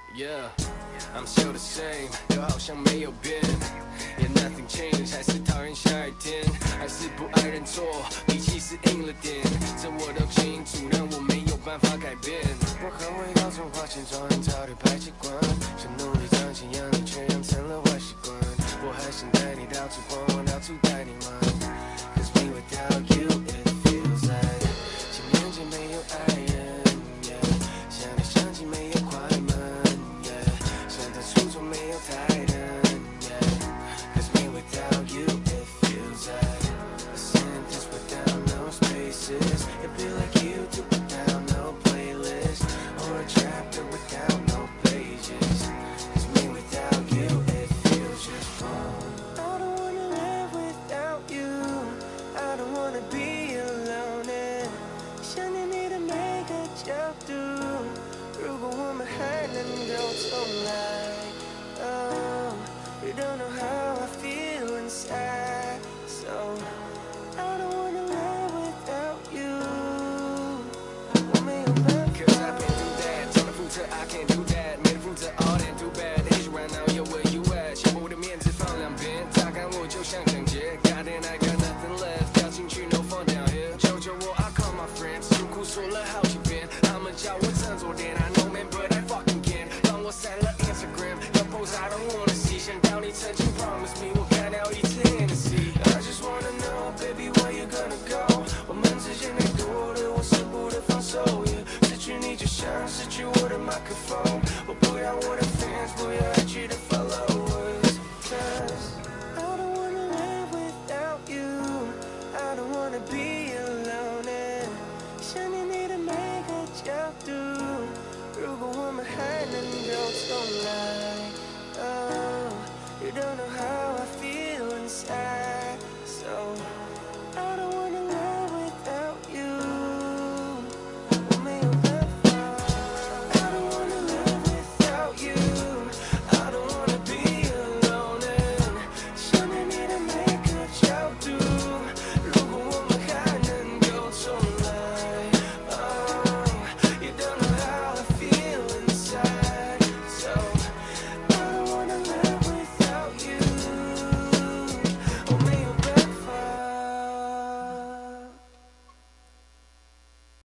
Yeah, I'm still the same， 就好像没有变。Yeah, nothing changed， 还是讨厌下雨天，还是不爱认错，脾气是硬了点，这我都清楚，但我没有办法改变。我很会到处花钱装很早的排气管，想努力赚钱养你，却养成了坏习惯。我还想带你到处逛，到处带你玩。Cause me without you, it feels like 10年前没有爱人。想你想起没有快门，想他初衷没有太灯。Cause me without you, it feels like a sentence without no spaces. It feel like you do without no playlist, or a chapter without no pages. Cause me without you, it feels just wrong. I don't wanna live without you. I don't wanna be alone. 想念你的每个角度。如果我们还能够重来 Oh, you don't know how I feel inside So, I don't wanna live without you 我没有办法 Cause I've been through that 真的负责 I can't do that 没人负责 all that too bad Hate you right now, yo, where you at 先把我的面子放两边大干我就像抢劫 God damn, I got nothing left 掉进去 no fun down here 求求我 I call my friends 诉苦说了好几遍他们叫我振作点 I know man, but I fucking can't 帮我删了 Instagram 要 post I don't wanna